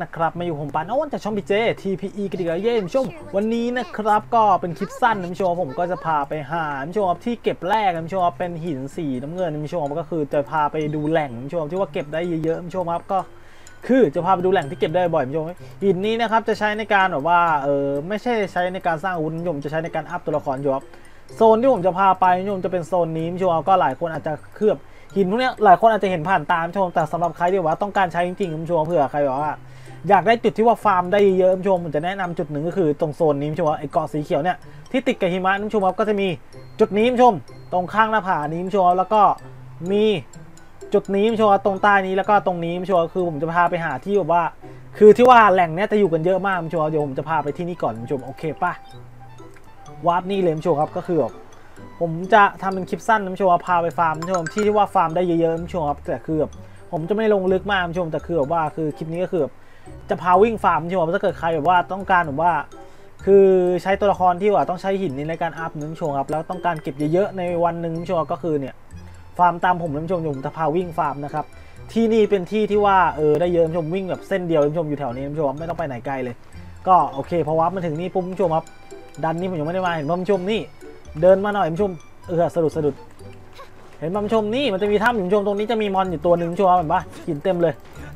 นะครับมาอยู่ผมปานอ้นจากช่องพีเจ TPE กันอีกแล้วเย้ผู้ชมวันนี้นะครับก็เป็นคลิปสั้นนะผู้ชมผมก็จะพาไปหาผู้ชมที่เก็บแร่ผู้ชมเป็นหินสีน้ำเงินผู้ชมก็คือจะพาไปดูแหล่งผู้ชมที่ว่าเก็บได้เยอะๆผู้ชมครับก็คือจะพาไปดูแหล่งที่เก็บได้บ่อยผู้ชมหินนี้นะครับจะใช้ในการแบบว่าไม่ใช่ใช้ในการสร้างอาวุธผู้ชมจะใช้ในการอัพตัวละครผู้ชมโซนที่ผมจะพาไปผู้ชมจะเป็นโซนนี้ผู้ชมก็หลายคนอาจจะเคลือบหินพวกนี้หลายคนอาจจะเห็นผ่านตาผู้ชมแต่สำหรับใครที่ว่าต้องการใช้จริงๆผู้ชมเผื่อใครบอกว่าอยากได้จุดที่ว่าฟาร์มได้เยอะผู้ชมผมจะแนะนำจุดหนึ่งก็คือตรงโซนนี้ผู้ชมไอ้เกาะสีเขียวเนี่ยที่ติดกับหิมะผู้ชมก็จะมีจุดนี้ผู้ชมตรงข้างหน้าผานี้ผู้ชมแล้วก็มีจุดนี้ผู้ชมตรงใต้นี้แล้วก็ตรงนี้ผู้ชมคือผมจะพาไปหาที่แบบว่าคือที่ว่าแหล่งเนี้ยจะอยู่กันเยอะมากผู้ชมเดี๋ยวผมจะพาไปที่นี่ก่อนผู้ชมโอเคป่ะวาร์ปนี่เลยผู้ชมครับก็คือแบบผมจะทำเป็นคลิปสั้นผู้ชมพาไปฟาร์มผู้ชมที่ว่าฟาร์มได้เยอะๆผู้ชมครับแต่คือแบบผมจะไม่ลงลึกมากผู้ชมแต่คือแบบว่าคือคลิปนี้ก็คือจะพาวิ่งฟาร์มผู้ชมถ้าเกิดใครแบบว่าต้องการแบบว่าคือใช้ตัวละครที่ว่าต้องใช้หินในการอัพผู้ชมครับแล้วต้องการเก็บเยอะๆในวันหนึ่งผู้ชมก็คือเนี่ยฟาร์มตามผมผู้ชมผมจะพาวิ่งฟาร์มนะครับที่นี่เป็นที่ที่ว่าได้เยอะผู้ชมวิ่งแบบเส้นเดียวผู้ชมอยู่แถวนี้ผู้ชมไม่ต้องไปไหนไกลเลยก็โอเคพอวับมาถึงนี่ปุ๊บผู้ชมครับดันนี่ผมยังไม่ได้มาเห็นผู้ชมนี่เดินมาหน่อยผู้ชมสะดุดเห็นผู้ชมนี่มันจะมีถ้ำผู้ชมตรงนี้จะมีมอนอยู่ตัวหนึ่งผู้ชมเห็นปะหินเต็มเลย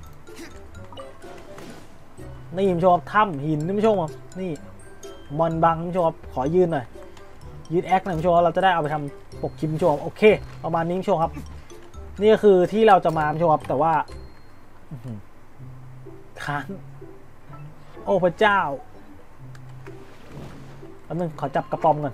นี่ผู้ชมถ้ำหินผู้ชมนี่มอนบังผู้ชมขอยืนหน่อยยืนแอคหน่อยผู้ชมเราจะได้เอาไปทำปกคลิปผู้ชมโอเคประมาณนี้ผู้ชมครับนี่ก็คือที่เราจะมาผู้ชมครับแต่ว่าค้างโอ้พระเจ้าแป๊บนึงขอจับกระป๋อมก่อน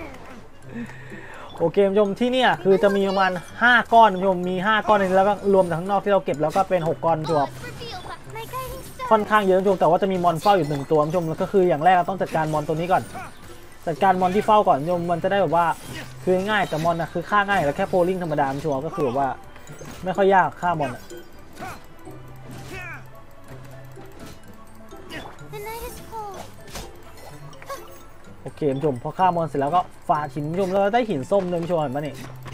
โอเคผู้ชมที่เนี่ยคือจะมีประมาณ5ก้อนผู้ชมมี5ก้อนนี้แล้วก็รวมจากข้างนอกที่เราเก็บแล้วก็เป็น6ก้อนผู้ชมค่อนข้างเยอะผู้ชมแต่ว่าจะมีมอนเฝ้าอยู่1ตัวผู้ชมแล้วก็คืออย่างแรกเราต้องจัดการมอนตัวนี้ก่อนจัดการมอนที่เฝ้าก่อนผู้ชมมันจะได้แบบว่าคือง่ายแต่มอนนะคือฆ่าง่ายแล้วแค่โพลิ่งธรรมดาผู้ชมก็คือแบบว่าไม่ค่อยยากฆ่ามอนโอเคผู้ชมพอฆ่ามอนเสร็จแล้วก็ฟาดหินผู้ชมแล้วได้หินส้มเลยผู้ชมเห็นปะ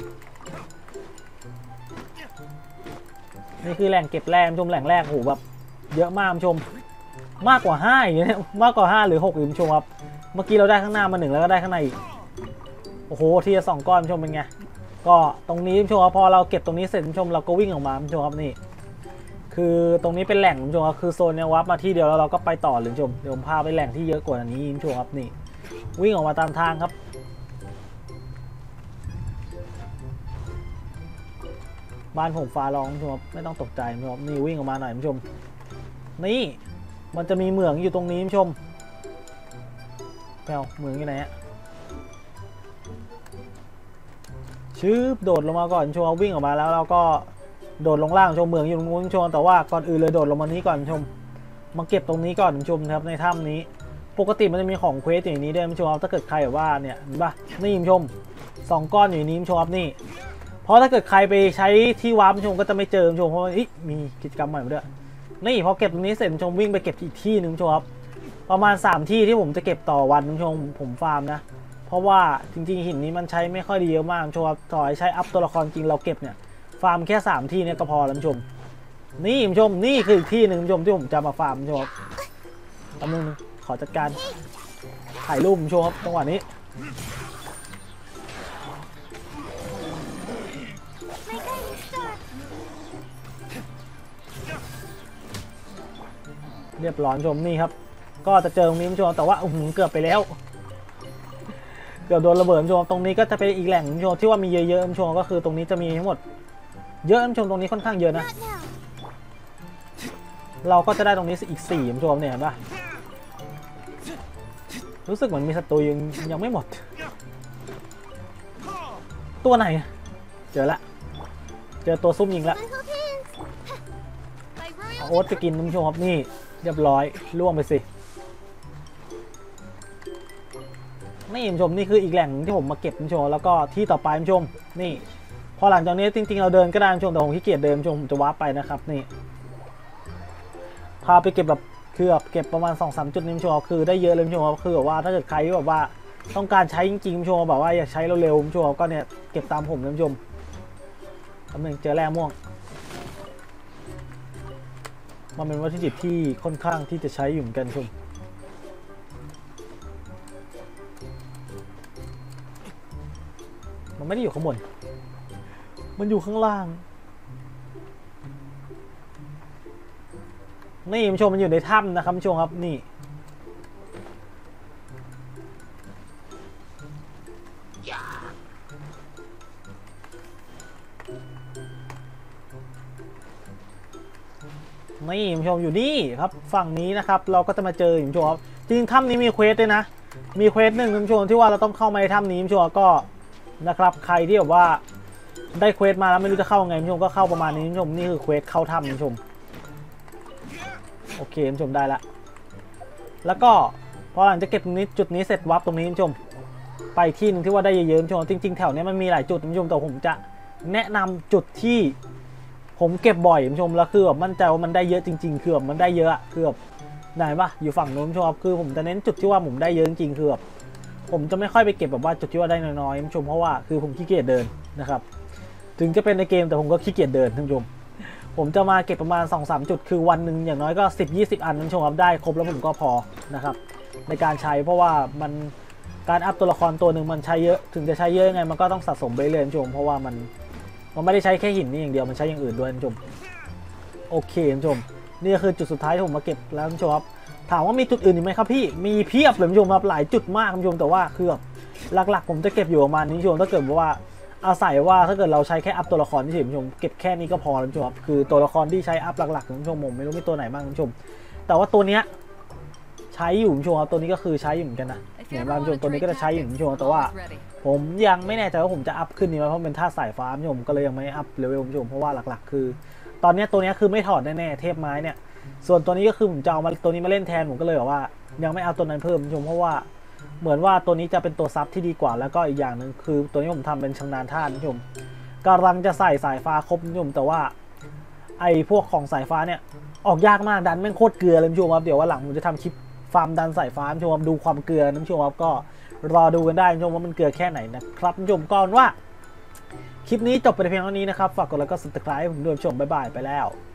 นี่คือแหล่งเก็บแร่ผู้ชมแหล่งแรกโหแบบเยอะมากผู้ชมมากกว่า5อย่างเงี้ยมากกว่า5หรือ6อีกผู้ชมครับเมื่อกี้เราได้ข้างหน้ามา1แล้วก็ได้ข้างในอีกโอ้โหทีละ2ก้อนผู้ชมเป็นไงก็ตรงนี้ผู้ชมพอเราเก็บตรงนี้เสร็จผู้ชมเราก็วิ่งออกมาผู้ชมครับนี่คือตรงนี้เป็นแหล่งผู้ชมคือโซนเนี้ยวับมาที่เดียวแล้วเราก็ไปต่อเลยผู้ชมเดี๋ยวผมพาไปแหล่งที่เยอะกว่านี้ผู้ชมครับนี่วิ่งออกมาตามทางครับบ้านผมฟ้าร้องผู้ชมไม่ต้องตกใจผู้ชมนี่วิ่งออกมาหน่อยผู้ชมนี่มันจะมีเหมืองอยู่ตรงนี้ผู้ชมแปลวเหมืองอยู่ไหนอะชื้อโดดลงมาก่อนชมวิ่งออกมาแล้วเราก็โดดลงล่างชมเหมืองอยู่ตรงนู้นชมแต่ว่าก่อนอื่นเลยโดดลงมานี้ก่อนชมมาเก็บตรงนี้ก่อนชมครับในถ้ำนี้ปกติมันจะมีของเควสอย่างนี้ด้วยชมถ้าเกิดใครแบบว่าเนี่ยเห็นปะนี่ชม2ก้อนอยู่นี้ชมนี่เพราะถ้าเกิดใครไปใช้ที่วาร์ปชมก็จะไม่เจอชมเพราะมีกิจกรรมใหม่มาด้วยนี่พอเก็บตรงนี้เสร็จชมวิ่งไปเก็บอีกที่หนึ่งชมครับประมาณ3ที่ที่ผมจะเก็บต่อวันชมผมฟาร์มนะเพราะว่าจริงๆหินนี้มันใช้ไม่ค่อยดีเยอะมากชมต่อให้ใช้อัพตัวละครจริงเราเก็บเนี่ยฟาร์มแค่3ที่เนี่ยก็พอแล้วชมนี่ชมนี่คืออีกที่หนึ่งชมที่ผมจะมาฟาร์มชมแป๊บนึงขอจัดการถ่ายรูปชมครับจังหวะนี้เรียบร้อยชมนี่ครับก็จะเจอตรงนี้ชมแต่ว่าเกือบไปแล้วเกือบโดนระเบิดชมตรงนี้ก็จะเป็นอีกแหล่งชมที่ว่ามีเยอะๆชมก็คือตรงนี้จะมีทั้งหมดเยอะชมตรงนี้ค่อนข้างเยอะนะเราก็จะได้ตรงนี้อีก4ชมเนี่ยเห็นปะรู้สึกเหมือนมีศัตรูยังไม่หมดตัวไหนเจอละเจอตัวซุ่มยิงละโอ๊ตไปกินน้ำชมครับนี่เรียบร้อยล่วงไปสินี่ชมนี่คืออีกแหล่งที่ผมมาเก็บชมแล้วก็ที่ต่อไปชมนี่พอหลังจากนี้จริงๆเราเดินก็ได้ชมแต่ผมขี้เกียจเดินชมผมจะว้าไปนะครับนี่พาไปเก็บแบบคือแบบเก็บประมาณ 2-3 จุดนี้ชมคือได้เยอะเลยชมคือแบบว่าถ้าเกิดใครแบบว่าต้องการใช้จริงๆชมแบบว่าอยากใช้เร็วๆชมก็เนี่ยเก็บตามผมนะชมทำหนึ่งเจอแร่ม่วงมันเป็นวัตถุดิบที่ค่อนข้างที่จะใช้อยู่เหมือนกันชมมันไม่ได้อยู่ข้างบนมันอยู่ข้างล่างนี่ผู้ชมมันอยู่ในถ้ำนะครับผู้ชมครับนี่นี่ผู้ชมอยู่นี่ครับฝั่งนี้นะครับเราก็จะมาเจอผู้ชมครับจริงถ้ำนี้มีเควสด้วยนะมีเควสหนึ่งผู้ชมที่ว่าเราต้องเข้ามาในถ้ำนี้ผู้ชมก็นะครับใครที่แบบว่าได้เควสมาแล้วไม่รู้จะเข้าไงผู้ชมก็เข้าประมาณนี้ผู้ชมนี่คือเควสเข้าถ้ำผู้ชมโอเคผู้ชมได้ละแล้วก็พอหลังจากเก็บตรงนี้จุดนี้เสร็จวับตรงนี้ผู้ชมไปที่นึงที่ว่าได้เยอะๆผู้ชมจริงๆแถวนี้มันมีหลายจุดผู้ชมแต่ผมจะแนะนำจุดที่ผมเก็บบ่อยผู้ชมแล้วคือแบบมั่นใจว่ามันได้เยอะจริงๆคือแบบมันได้เยอะคือแบบไหนปะอยู่ฝั่งโน้นผู้ชมคือผมจะเน้นจุดที่ว่าผมได้เยอะจริงๆคือแบบผมจะไม่ค่อยไปเก็บแบบว่าจุดที่ว่าได้น้อยๆผู้ชมเพราะว่าคือผมขี้เกียจเดินนะครับถึงจะเป็นในเกมแต่ผมก็ขี้เกียจเดินท่านผู้ชมผมจะมาเก็บประมาณ 2-3 จุดคือวันหนึ่งอย่างน้อยก็ 10-20 อันท่านผู้ชมครับได้ครบแล้วผมก็พอนะครับในการใช้เพราะว่ามันการอัพตัวละครตัวหนึ่งมันใช้เยอะถึงจะใช้เยอะยังไงมันก็ต้องสะสมไปเรื่อยท่านผู้ชมเพราะว่ามันไม่ได้ใช้แค่หินนี่อย่างเดียวมันใช้อย่างอื่นด้วยท่านผู้ชมโอเคท่านผู้ชมนี่คือจุดสุดท้ายที่ผมมาเก็บแล้วท่านผู้ชมครับถามว่ามีจุดอื่นอีกไหมครับพี่มีเพียบเลยท่านผู้ชมครับหลายจุดมากท่านผู้ชมแต่ว่าคือแบบหลักๆผมจะเก็บอยู่ประมาณนี้ท่านผู้ชมถ้าเกิดว่าอาศัยว่าถ้าเกิดเราใช้แค่อัพตัวละครที่ท่านผู้ชมเก็บแค่นี้ก็พอท่านผู้ชมครับคือตัวละครที่ใช้อัพหลักๆท่านผู้ชมผมไม่รู้มีตัวไหนบ้างท่านผู้ชมแต่ว่าตัวเนี้ยใช้อยู่ท่านผู้ชมครับตัวนี้ก็คือใช้อยู่เหมือนกันนะเนี่ยท่านผู้ชมตัวนี้ก็จะใช้อยู่ท่านผู้ชมแต่ว่าผมยังไม่แน่ใจว่าผมจะอัพขึ้นนี่ไหมเพราะเป็นท่าสายฟ้าท่านผู้ชมก็เลยยังไม่อัพเลเวลท่านผู้ชมเพราะว่าหลักๆคือตอนนี้ตัวนี้คือไม่ถอดแน่ๆเทพไม้เนี่ยส่วนตัวนี้ก็คือผมจะเอามาตัวนี้มาเล่นแทนผมก็เลยแบบว่ายังไม่เอาตัวนั้นเพิ่มท่านผู้ชมเพราะว่าเหมือนว่าตัวนี้จะเป็นตัวซับที่ดีกว่าแล้วก็อีกอย่างหนึ่งคือตัวนี้ผมทำเป็นชำนาญท่าท่านผู้ชมกำลังจะใส่สายฟ้าครบท่านผู้ชมแต่ว่าไอ้พวกของสายฟ้าเนี่ยออกยากมากดันแม่งโคตรเกลือเลยท่านผู้ชมครับเดี๋ยวว่าหลังผมจะทำคลิปฟาร์มดันสายฟ้าท่านผู้ชมดูความเกลือท่านผู้ชมครับก็รอดูกันได้ท่านผู้ชมว่ามันเกลือแค่ไหนนะครับท่านผู้ชมก่อนว่าคลิปนี้จบไปเพียงเท่านี้นะครับฝากกดไลค์ก็ Subscribe ให้ผมด้วยท่านผู้ชมบ๊ายบายไปแล้ว